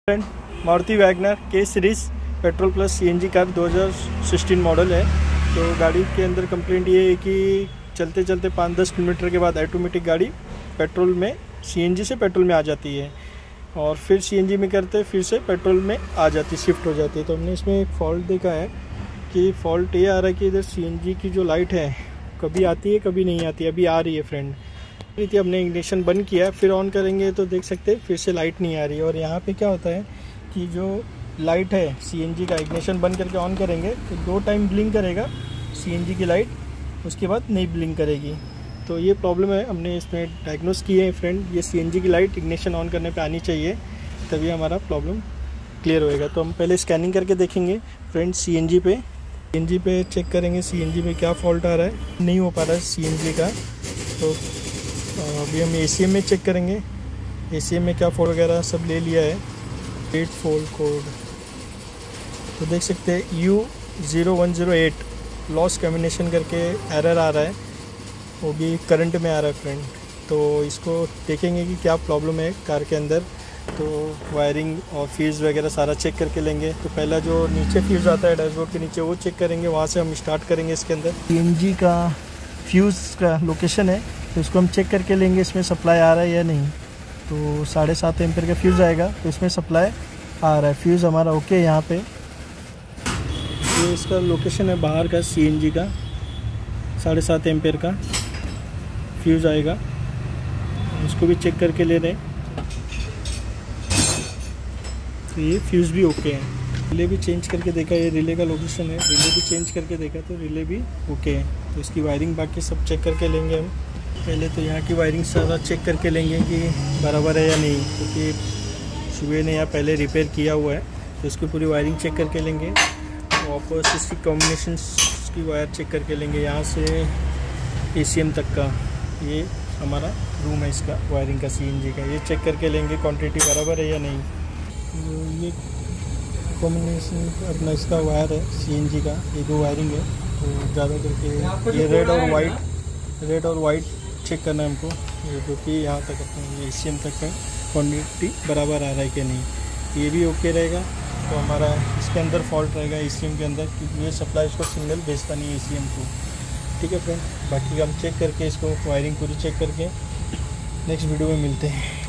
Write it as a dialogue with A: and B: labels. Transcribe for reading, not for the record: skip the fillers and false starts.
A: Friend Maruti WagonR के series petrol plus CNG car 2016 model है। तो गाड़ी के अंदर कंप्लेंट ये है कि चलते चलते 5-10 किलोमीटर के बाद ऑटोमेटिक गाड़ी पेट्रोल में सीएनजी से पेट्रोल में आ जाती है और फिर सीएनजी में करते फिर से पेट्रोल में आ जाती शिफ्ट हो जाती है। तो हमने इसमें एक फ़ॉल्ट देखा है कि फ़ॉल्ट ये आ रहा है कि इधर सीएनजी की जो लाइट है कभी आती है कभी नहीं आती। अभी आ रही है फ्रेंड, थी हमने इग्निशन बंद किया है, फिर ऑन करेंगे तो देख सकते हैं फिर से लाइट नहीं आ रही है। और यहाँ पे क्या होता है कि जो लाइट है सीएनजी का इग्निशन बंद करके ऑन करेंगे तो 2 टाइम ब्लिंक करेगा सीएनजी की लाइट, उसके बाद नहीं ब्लिंक करेगी। तो ये प्रॉब्लम है, हमने इसमें डायग्नोस किए हैं फ्रेंड। ये सीएनजी की लाइट इग्निशन ऑन करने पे आनी चाहिए, तभी हमारा प्रॉब्लम क्लियर होएगा। तो हम पहले स्कैनिंग करके देखेंगे फ्रेंड सीएनजी पे चेक करेंगे सीएनजी में क्या फॉल्ट आ रहा है। नहीं हो पा रहा है सीएनजी का, तो अभी हम एसीएम में चेक करेंगे। एसीएम में क्या फॉल्ट वगैरह सब ले लिया है। 8 फॉल्ट कोड तो देख सकते हैं U0108 लॉस कम्बिनेशन करके एरर आ रहा है, वो भी करंट में आ रहा है फ्रेंड। तो इसको देखेंगे कि क्या प्रॉब्लम है कार के अंदर। तो वायरिंग और फ्यूज़ वगैरह सारा चेक करके लेंगे। तो पहला जो नीचे फ्यूज़ आता है डैशबोर्ड के नीचे वो चेक करेंगे, वहाँ से हम स्टार्ट करेंगे। इसके अंदर सीएनजी का फ्यूज़ का लोकेशन है तो इसको हम चेक करके लेंगे इसमें सप्लाई आ रहा है या नहीं। तो 7.5 एम्पेयर का फ्यूज़ आएगा तो इसमें सप्लाई आ रहा है, फ्यूज़ हमारा ओके है। यहाँ पे ये इसका लोकेशन है बाहर का सीएनजी का, 7.5 एम्पेयर का फ्यूज़ आएगा, इसको भी चेक करके ले रहे हैं। तो ये फ्यूज़ भी ओके है। रिले भी चेंज करके देखा, ये रिले का लोकेशन है, रिले भी चेंज करके देखा तो रिले भी ओके है। तो इसकी वायरिंग बाकी सब चेक करके लेंगे हम। पहले तो यहाँ की वायरिंग सारा चेक करके लेंगे कि बराबर है या नहीं, क्योंकि सुबह ने यहाँ पहले रिपेयर किया हुआ है। तो इसकी पूरी वायरिंग चेक करके लेंगे। वापस इसकी कॉम्बिनेशन की वायर चेक करके लेंगे, यहाँ से एसीएम तक का ये हमारा रूम है इसका वायरिंग का सीएनजी का, ये चेक करके लेंगे क्वांटिटी बराबर है या नहीं। तो ये कॉम्बिनेशन अपना इसका वायर है सीएनजी का, ये 2 वायरिंग है। तो ज़्यादा करके ये रेड और वाइट चेक करना है हमको, ये जो कि यहाँ तक अपना एसीएम तक का क्वांटिटी बराबर आ रहा है कि नहीं। ये भी ओके रहेगा तो हमारा इसके अंदर फॉल्ट रहेगा एसीएम के अंदर, क्योंकि ये सप्लाई इसको सिग्नल भेजता नहीं है एसीएम को। ठीक है फ्रेंड, बाकी हम चेक करके इसको वायरिंग पूरी चेक करके नेक्स्ट वीडियो में मिलते हैं।